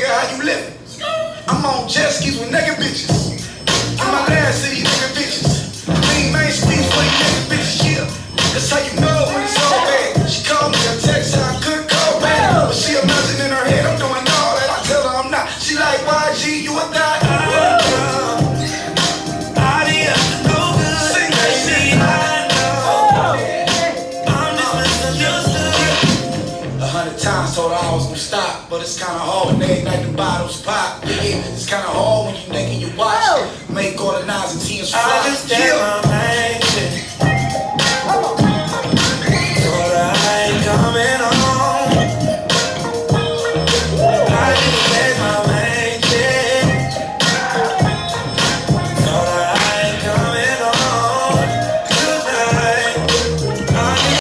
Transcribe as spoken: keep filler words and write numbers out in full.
nigga, how you living? I'm on jet skis with naked bitches. In my last city, naked bitches. Clean main streets for these naked bitches, yeah. That's how you know when it's all bad. She called me a text, I couldn't call back. But she imagine in her head, I'm doing all that. I tell her I'm not. She like, Y G, you a thot? Times told her I was gonna stop, but it's kinda hard when they ignite the bottles pop. Yeah, it's kinda hard when you naked your watch. Make all the nines and tens fly. I just did my main shit.